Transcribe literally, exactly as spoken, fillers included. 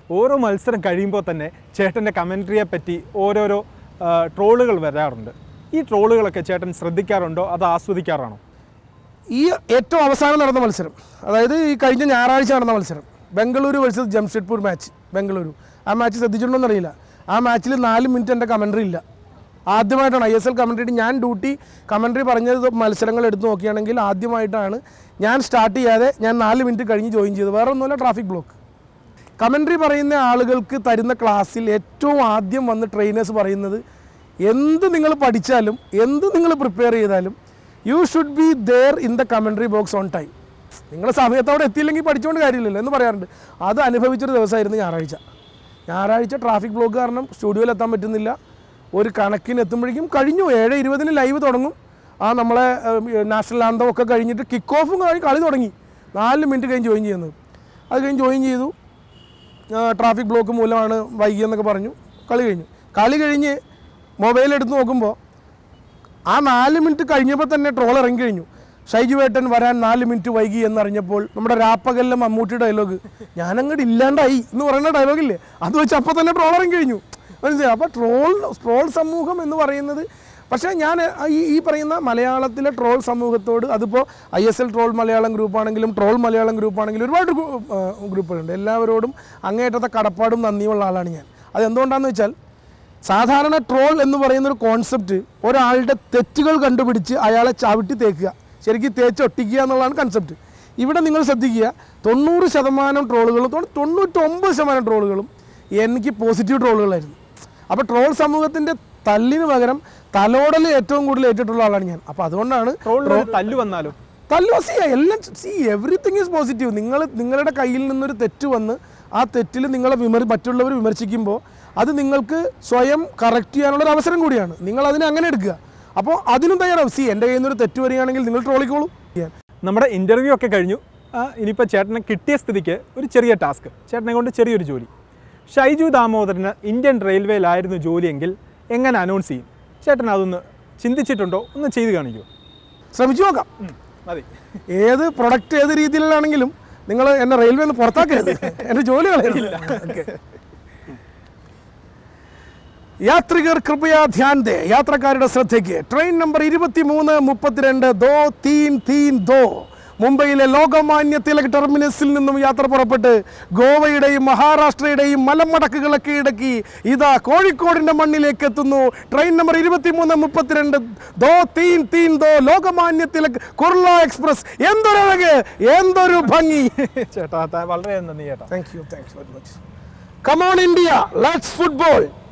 ഓരോ മത്സരം കഴിയുമ്പോൾ തന്നെ ചേട്ടൻ്റെ കമൻട്രിയെ പറ്റി ഓരോരോ ട്രോളുകൾ വരാറുണ്ട്. ഈ ട്രോളുകളൊക്കെ ചേട്ടൻ ശ്രദ്ധിക്കാറുണ്ടോ അതോ ആസ്വദിക്കാറാണോ? ഈ ഏറ്റവും അവസാനം നടന്ന മത്സരം, അതായത് ഈ കഴിഞ്ഞ ഞായറാഴ്ച നടന്ന മത്സരം, ബംഗളൂരു വേഴ്സസ് ജംഷഡ്പൂർ മാച്ച്, ബംഗളൂരു. ആ മാച്ച് ശ്രദ്ധിച്ചിട്ടുണ്ടോ എന്നറിയില്ല. ആ മാച്ചിൽ നാല് മിനിറ്റ് എൻ്റെ കമൻട്രി ഇല്ല. ആദ്യമായിട്ടാണ് ഐ എസ് എൽ കമൻട്രി, ഞാൻ ഡ്യൂട്ടി കമൻട്രി പറഞ്ഞത് മത്സരങ്ങൾ എടുത്ത് നോക്കുകയാണെങ്കിൽ ആദ്യമായിട്ടാണ് ഞാൻ സ്റ്റാർട്ട് ചെയ്യാതെ ഞാൻ നാല് മിനിറ്റ് കഴിഞ്ഞ് ജോയിൻ ചെയ്തത്. വേറെ ഒന്നുമില്ല, ട്രാഫിക് ബ്ലോക്ക്. കമൻട്രി പറയുന്ന ആളുകൾക്ക് തരുന്ന ക്ലാസ്സിൽ ഏറ്റവും ആദ്യം വന്ന് ട്രെയിനേഴ്സ് പറയുന്നത്, എന്ത് നിങ്ങൾ പഠിച്ചാലും എന്ത് നിങ്ങൾ പ്രിപ്പയർ ചെയ്താലും you should be there in the commentary box on time. നിങ്ങൾ സമയത്തോടെ എത്തിയില്ലെങ്കിൽ പഠിച്ചുകൊണ്ട് കാര്യമില്ലല്ലോ എന്ന് പറയാറുണ്ട്. അത് അനുഭവിച്ചൊരു ദിവസമായിരുന്നു ഞായറാഴ്ച. ഞായറാഴ്ച ട്രാഫിക് ബ്ലോക്ക് കാരണം സ്റ്റുഡിയോയിൽ എത്താൻ പറ്റുന്നില്ല. ഒരു കണക്കിന് എത്തുമ്പോഴേക്കും കഴിഞ്ഞു. ഏഴ് ഇരുപതിന് ലൈവ് തുടങ്ങും. ആ നമ്മളെ നാഷണൽ ആന്തം ഒക്കെ കഴിഞ്ഞിട്ട് കിക്ക് ഓഫും കഴിഞ്ഞ് കളി തുടങ്ങി. നാല് മിനിറ്റ് കഴിഞ്ഞ് ജോയിൻ ചെയ്യുന്നത്. അത് കഴിഞ്ഞ് ജോയിൻ ചെയ്തു. ട്രാഫിക് ബ്ലോക്ക് മൂലമാണ് വൈകിയെന്നൊക്കെ പറഞ്ഞു. കളി കഴിഞ്ഞു. കളി കഴിഞ്ഞ് മൊബൈൽ എടുത്ത് നോക്കുമ്പോൾ ആ നാല് മിനിറ്റ് കഴിഞ്ഞപ്പോൾ തന്നെ ട്രോൾ ഇറങ്ങി കഴിഞ്ഞു. ഷൈജു ഏട്ടൻ വരാൻ നാല് മിനിറ്റ് വൈകി എന്നറിഞ്ഞപ്പോൾ നമ്മുടെ രാപ്പകലിലെ മമ്മൂട്ടി ഡയലോഗ്, ഞാനങ്ങോട്ട് ഇല്ലാണ്ടായി എന്ന് പറയുന്ന ഡയലോഗില്ലേ, അത് വെച്ച് അപ്പോൾ തന്നെ ട്രോൾ ഇറങ്ങി കഴിഞ്ഞു. മനസ്സിലായി? അപ്പോൾ ട്രോൾ ട്രോൾ സമൂഹം എന്ന് പറയുന്നത്, പക്ഷേ ഞാൻ ഈ ഈ പറയുന്ന മലയാളത്തിലെ ട്രോൾ സമൂഹത്തോട്, അതിപ്പോൾ I S L troll Malayalam ഗ്രൂപ്പാണെങ്കിലും ട്രോൾ മലയാളം ഗ്രൂപ്പാണെങ്കിലും ഒരുപാട് ഗ്രൂപ്പുകളുണ്ട്. എല്ലാവരോടും അങ്ങേയറ്റത്തെ കടപ്പാടും നന്ദിയുള്ള ആളാണ് ഞാൻ. അതെന്തുകൊണ്ടാണെന്ന് വെച്ചാൽ, സാധാരണ ട്രോൾ എന്ന് പറയുന്നൊരു കോൺസെപ്റ്റ് ഒരാളുടെ തെറ്റുകൾ കണ്ടുപിടിച്ച് അയാളെ ചവിട്ടി തേക്കുക, ശരിക്കും തേച്ച് ഒട്ടിക്കുക എന്നുള്ളതാണ് കൺസെപ്റ്റ്. ഇവിടെ നിങ്ങൾ ശ്രദ്ധിക്കുക, തൊണ്ണൂറ് ശതമാനം ട്രോളുകളും തൊണ്ണൂറ്റൊമ്പത് ശതമാനം ട്രോളുകളും എനിക്ക് പോസിറ്റീവ് ട്രോളുകളായിരുന്നു. അപ്പോൾ ട്രോൾ സമൂഹത്തിൻ്റെ തല്ലിന് പകരം തലോടൽ ഏറ്റവും കൂടുതൽ ഏറ്റിട്ടുള്ള ആളാണ് ഞാൻ. അപ്പോൾ അതുകൊണ്ടാണ് തല്ലു വന്നാലോ തല്ലു സി എല്ലാം സി എവറിത്തിങ് ഈസ് പോസിറ്റീവ്. നിങ്ങൾ നിങ്ങളുടെ കയ്യിൽ നിന്നൊരു തെറ്റ് വന്ന് ആ തെറ്റിൽ നിങ്ങളെ വിമർ മറ്റുള്ളവർ വിമർശിക്കുമ്പോൾ അത് നിങ്ങൾക്ക് സ്വയം കറക്റ്റ് ചെയ്യാനുള്ളൊരു അവസരം കൂടിയാണ്. നിങ്ങൾ അതിനെ അങ്ങനെ എടുക്കുക. അപ്പോൾ അതിനും തയ്യാറാവും. സി എൻ്റെ കയ്യിൽ നിന്നൊരു തെറ്റ് വരികയാണെങ്കിൽ നിങ്ങൾ ട്രോളിക്കോളൂ. നമ്മുടെ ഇൻ്റർവ്യൂ ഒക്കെ കഴിഞ്ഞു. ഇനിയിപ്പോൾ ചേട്ടനെ കിട്ടിയ സ്ഥിതിക്ക് ഒരു ചെറിയ ടാസ്ക്, ചേട്ടനെ കൊണ്ട് ചെറിയൊരു ജോലി. ഷൈജു ദാമോദരന് ഇന്ത്യൻ റെയിൽവേയിലായിരുന്നു ജോലിയെങ്കിൽ എങ്ങനെ അനൗൺസ് ചെയ്യും? ചേട്ടൻ അതൊന്ന് ചിന്തിച്ചിട്ടുണ്ടോ? ഒന്ന് ചെയ്ത് കാണിക്കുമോ? ശ്രമിച്ചു നോക്കാം. മതി. ഏത് പ്രൊഡക്റ്റ് ഏത് രീതിയിലാണെങ്കിലും നിങ്ങൾ എന്നെ റെയിൽവേ നിന്ന് പുറത്താക്കരുത്. എൻ്റെ ജോലി കളയില്ല. യാത്രികർ കൃപയാ ധ്യാൻ ദേ. യാത്രക്കാരുടെ ശ്രദ്ധയ്ക്ക് ട്രെയിൻ നമ്പർ ഇരുപത്തി മൂന്ന് മുപ്പത്തിരണ്ട് ദോ തീൻ തീൻ ദോ മുംബൈയിലെ ലോകമാന്യ തിലക് ടെർമിനസിൽ നിന്നും യാത്ര പുറപ്പെട്ട് ഗോവയുടെയും മഹാരാഷ്ട്രയുടെയും മലമടക്കുകളൊക്കെ ഇടക്കി ഇതാ കോഴിക്കോടിൻ്റെ മണ്ണിലേക്ക് എത്തുന്നു. ട്രെയിൻ നമ്പർ ഇരുപത്തി മൂന്ന് മുപ്പത്തിരണ്ട് ദോ തീൻ തീൻ ദോ ലോകമാന്യ തിലക് കുർള എക്സ്പ്രസ്. എന്തൊരഴക്, എന്തൊരു ഭംഗി. ചേട്ടാ വളരെ നന്ദി ചേട്ടാ. Thank you thank you very much. Come on India, let's football.